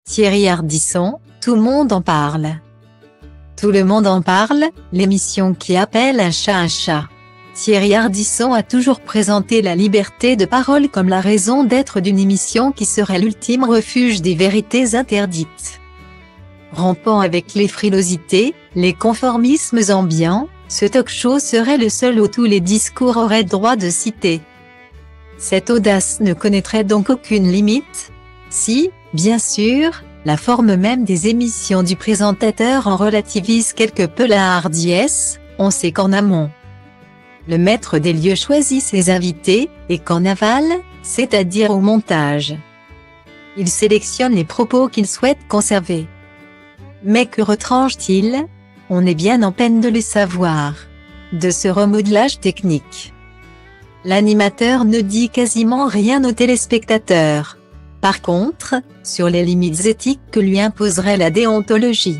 Thierry Ardisson, tout le monde en parle. Tout le monde en parle, l'émission qui appelle un chat un chat. Thierry Ardisson a toujours présenté la liberté de parole comme la raison d'être d'une émission qui serait l'ultime refuge des vérités interdites. Rompant avec les frilosités, les conformismes ambiants, ce talk-show serait le seul où tous les discours auraient droit de citer. Cette audace ne connaîtrait donc aucune limite, si, bien sûr, la forme même des émissions du présentateur en relativise quelque peu la hardiesse. On sait qu'en amont, le maître des lieux choisit ses invités, et qu'en aval, c'est-à-dire au montage, il sélectionne les propos qu'il souhaite conserver. Mais que retranche-t-il? On est bien en peine de le savoir. De ce remodelage technique, l'animateur ne dit quasiment rien aux téléspectateurs. Par contre, sur les limites éthiques que lui imposerait la déontologie,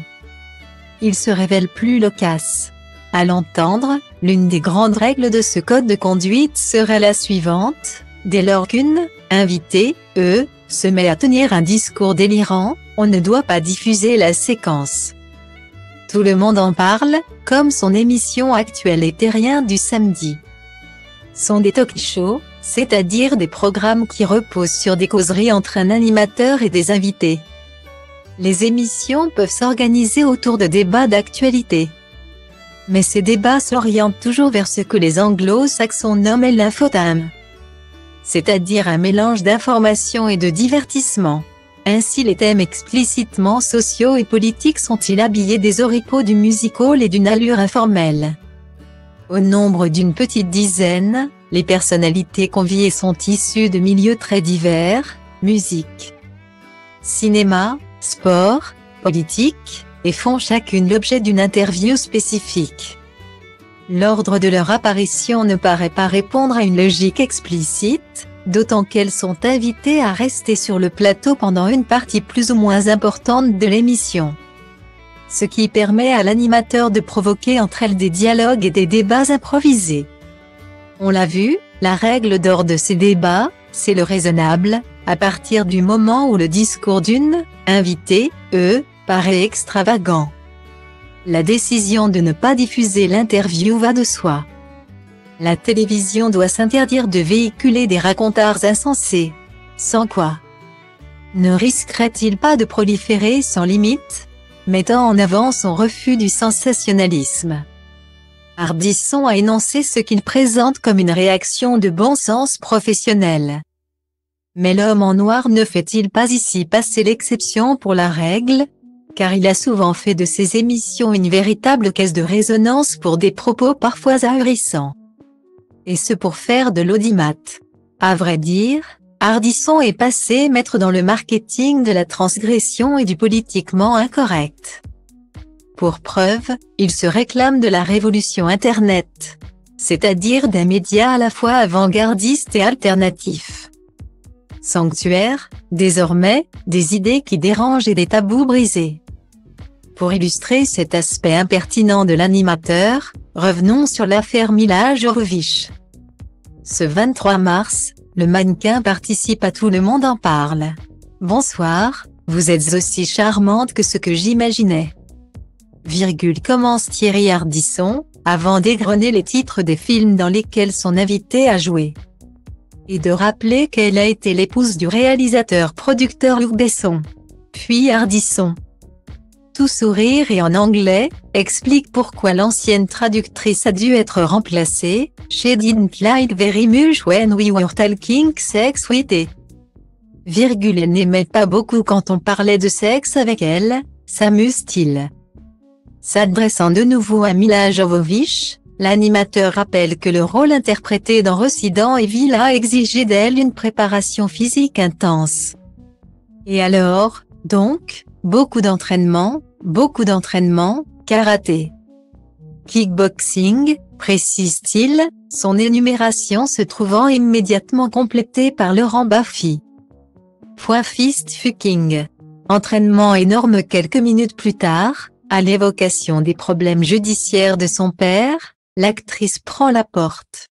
il se révèle plus loquace. À l'entendre, l'une des grandes règles de ce code de conduite serait la suivante: dès lors qu'une invitée, se met à tenir un discours délirant, on ne doit pas diffuser la séquence. Tout le monde en parle, comme son émission actuelle et terrien du samedi, sont des talk-shows, c'est-à-dire des programmes qui reposent sur des causeries entre un animateur et des invités. Les émissions peuvent s'organiser autour de débats d'actualité. Mais ces débats s'orientent toujours vers ce que les anglo-saxons nomment l'infotame, c'est-à-dire un mélange d'information et de divertissement. Ainsi les thèmes explicitement sociaux et politiques sont-ils habillés des oripeaux du music-hall et d'une allure informelle. Au nombre d'une petite dizaine, les personnalités conviées sont issues de milieux très divers, musique, cinéma, sport, politique, et font chacune l'objet d'une interview spécifique. L'ordre de leur apparition ne paraît pas répondre à une logique explicite, d'autant qu'elles sont invitées à rester sur le plateau pendant une partie plus ou moins importante de l'émission. Ce qui permet à l'animateur de provoquer entre elles des dialogues et des débats improvisés. On l'a vu, la règle d'or de ces débats, c'est le raisonnable, à partir du moment où le discours d'une invitée, paraît extravagant. La décision de ne pas diffuser l'interview va de soi. La télévision doit s'interdire de véhiculer des racontars insensés. Sans quoi, ne risquerait-il pas de proliférer sans limite, mettant en avant son refus du sensationnalisme? Ardisson a énoncé ce qu'il présente comme une réaction de bon sens professionnel. Mais l'homme en noir ne fait-il pas ici passer l'exception pour la règle? Car il a souvent fait de ses émissions une véritable caisse de résonance pour des propos parfois ahurissants. Et ce pour faire de l'audimat. À vrai dire, Ardisson est passé maître dans le marketing de la transgression et du politiquement incorrect. Pour preuve, il se réclame de la révolution Internet, c'est-à-dire d'un média à la fois avant-gardiste et alternatif. Sanctuaire, désormais, des idées qui dérangent et des tabous brisés. Pour illustrer cet aspect impertinent de l'animateur, revenons sur l'affaire Milla Jovovich. Ce 23 mars, le mannequin participe à Tout le monde en parle. Bonsoir, vous êtes aussi charmante que ce que j'imaginais. Commence Thierry Ardisson, avant d'égrener les titres des films dans lesquels son invité a joué. Et de rappeler qu'elle a été l'épouse du réalisateur-producteur Luc Besson. Puis Ardisson, tout sourire et en anglais, explique pourquoi l'ancienne traductrice a dû être remplacée. She didn't like very much when we were talking sex with her. Elle n'aimait pas beaucoup quand on parlait de sexe avec elle, s'amuse-t-il. S'adressant de nouveau à Milla Jovovich, l'animateur rappelle que le rôle interprété dans Resident Evil a exigé d'elle une préparation physique intense. Et alors, donc, beaucoup d'entraînement, karaté, kickboxing, précise-t-il, son énumération se trouvant immédiatement complétée par Laurent Baffy. Fist fucking. Entraînement énorme. Quelques minutes plus tard, à l'évocation des problèmes judiciaires de son père, l'actrice prend la porte.